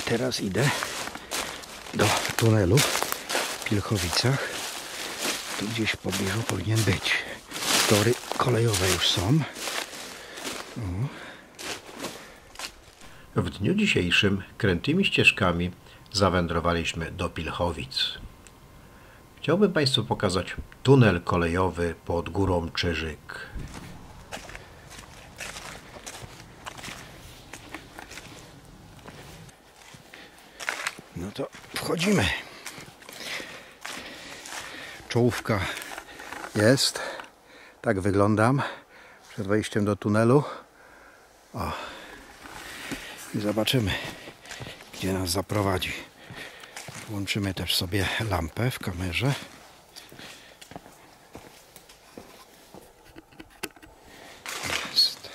teraz idę do tunelu w Pilchowicach. Tu gdzieś w pobliżu powinien być. Tory kolejowe już są. W dniu dzisiejszym krętymi ścieżkami zawędrowaliśmy do Pilchowic. Chciałbym Państwu pokazać tunel kolejowy pod górą Czyżyk. No to wchodzimy. Czołówka jest. Tak wyglądam przed wejściem do tunelu. O. I zobaczymy, gdzie nas zaprowadzi. Włączymy też sobie lampę w kamerze. Jest.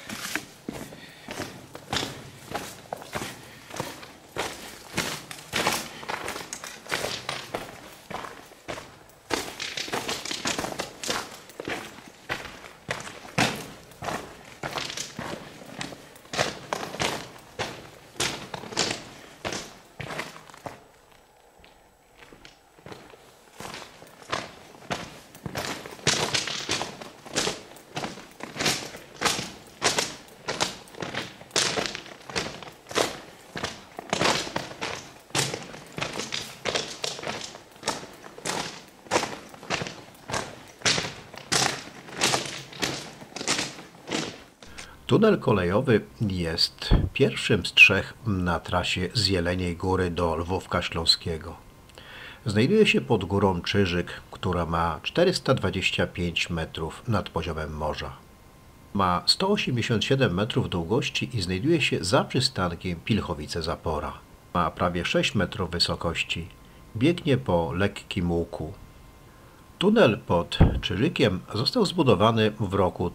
Tunel kolejowy jest pierwszym z trzech na trasie z Jeleniej Góry do Lwówka Śląskiego. Znajduje się pod górą Czyżyk, która ma 425 metrów nad poziomem morza. Ma 187 metrów długości i znajduje się za przystankiem Pilchowice-Zapora. Ma prawie 6 metrów wysokości. Biegnie po lekkim łuku. Tunel pod Czyżykiem został zbudowany w roku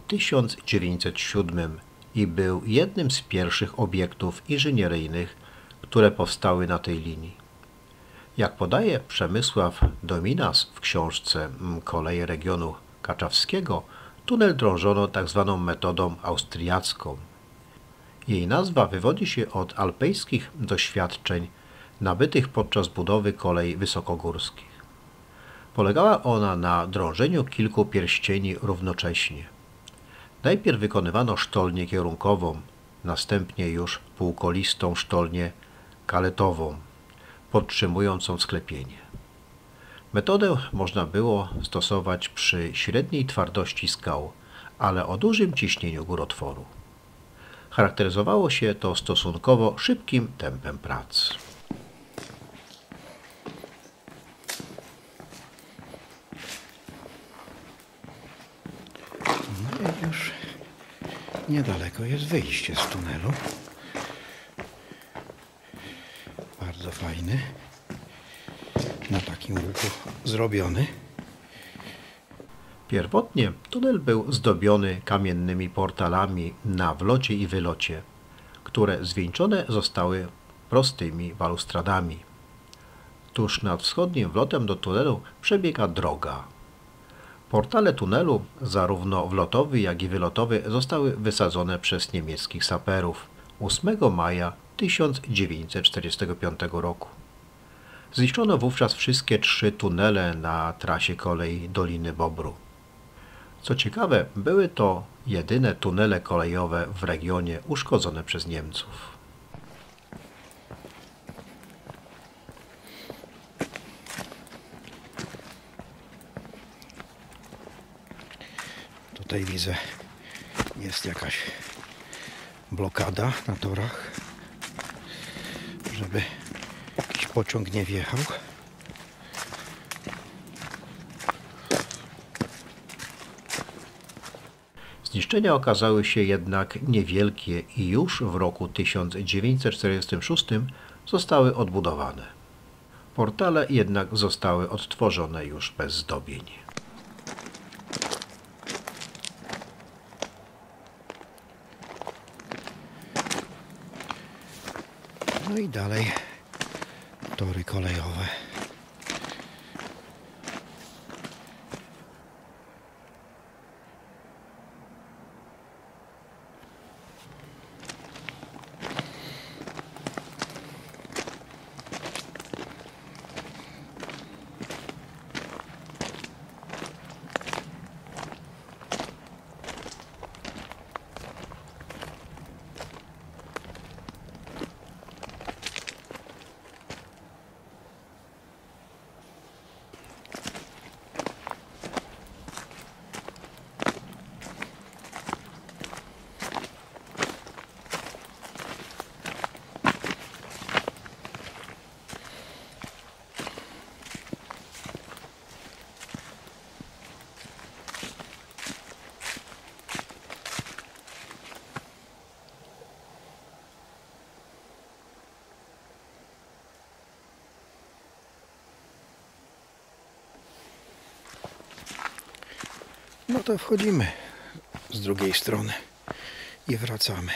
1907 i był jednym z pierwszych obiektów inżynieryjnych, które powstały na tej linii. Jak podaje Przemysław Dominas w książce Koleje regionu kaczawskiego, tunel drążono tzw. metodą austriacką. Jej nazwa wywodzi się od alpejskich doświadczeń nabytych podczas budowy kolei wysokogórskich. Polegała ona na drążeniu kilku pierścieni równocześnie. Najpierw wykonywano sztolnię kierunkową, następnie już półkolistą sztolnię kaletową, podtrzymującą sklepienie. Metodę można było stosować przy średniej twardości skał, ale o dużym ciśnieniu górotworu. Charakteryzowało się to stosunkowo szybkim tempem prac. Już niedaleko jest wyjście z tunelu. Bardzo fajny. Na takim łuku zrobiony. Pierwotnie tunel był zdobiony kamiennymi portalami na wlocie i wylocie, które zwieńczone zostały prostymi balustradami. Tuż nad wschodnim wlotem do tunelu przebiega droga. Portale tunelu, zarówno wlotowy, jak i wylotowy, zostały wysadzone przez niemieckich saperów 8 maja 1945 roku. Zniszczono wówczas wszystkie 3 tunele na trasie kolei Doliny Bobru. Co ciekawe, były to jedyne tunele kolejowe w regionie uszkodzone przez Niemców. Tutaj widzę, jest jakaś blokada na torach, żeby jakiś pociąg nie wjechał. Zniszczenia okazały się jednak niewielkie i już w roku 1946 zostały odbudowane. Portale jednak zostały odtworzone już bez zdobień. No i dalej tory kolejowe. No to wchodzimy z drugiej strony i wracamy.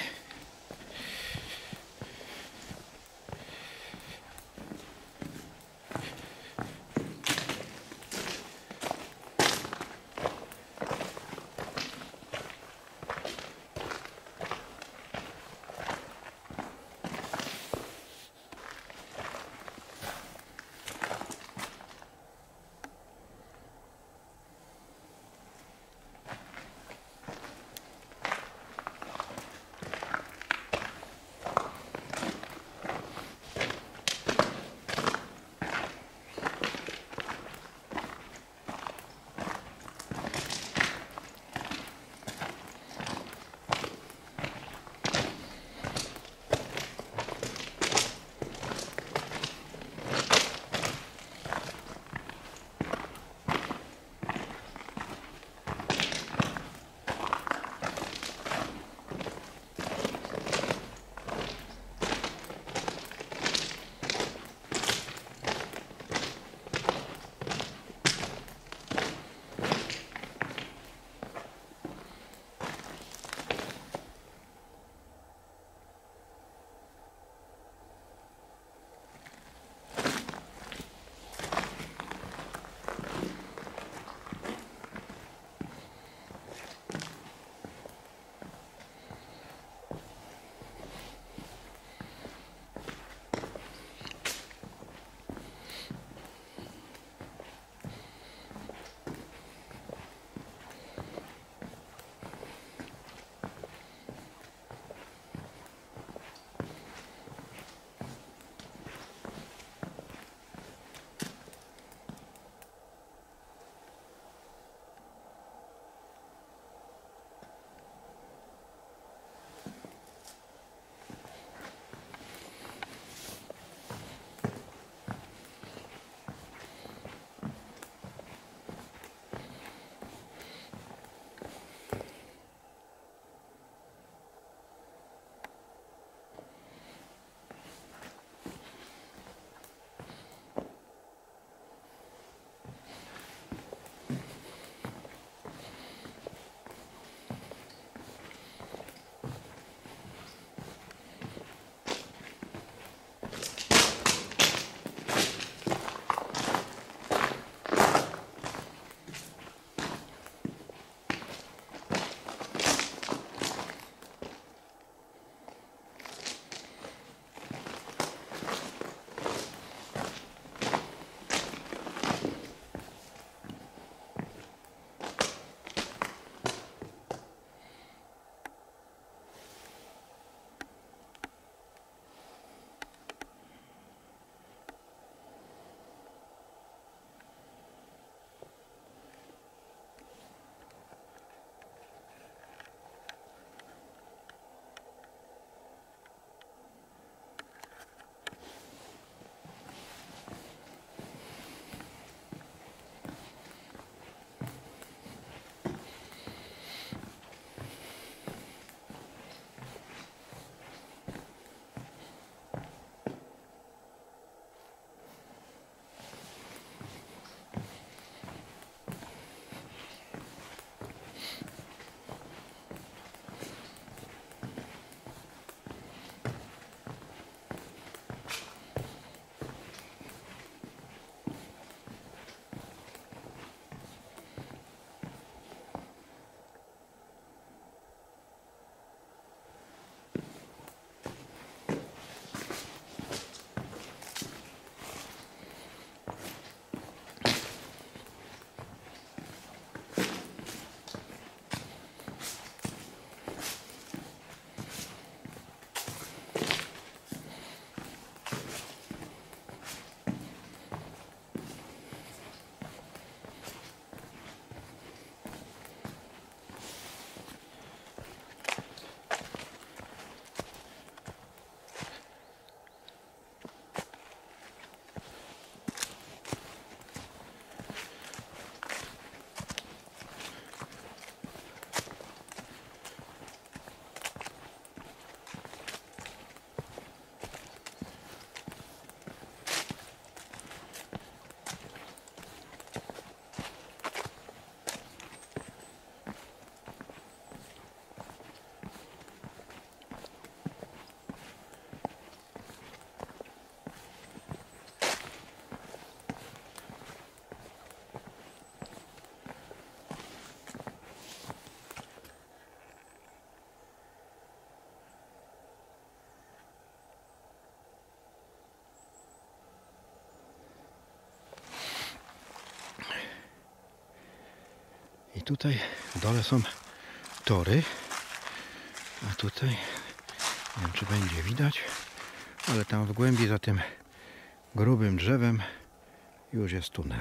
tutaj w dole są tory, a tutaj nie wiem, czy będzie widać, ale tam w głębi za tym grubym drzewem już jest tunel.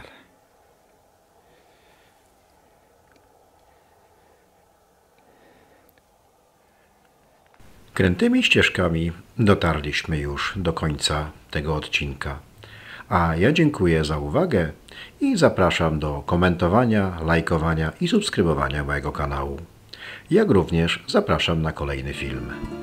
Krętymi ścieżkami dotarliśmy już do końca tego odcinka. A ja dziękuję za uwagę i zapraszam do komentowania, lajkowania i subskrybowania mojego kanału. Jak również zapraszam na kolejny film.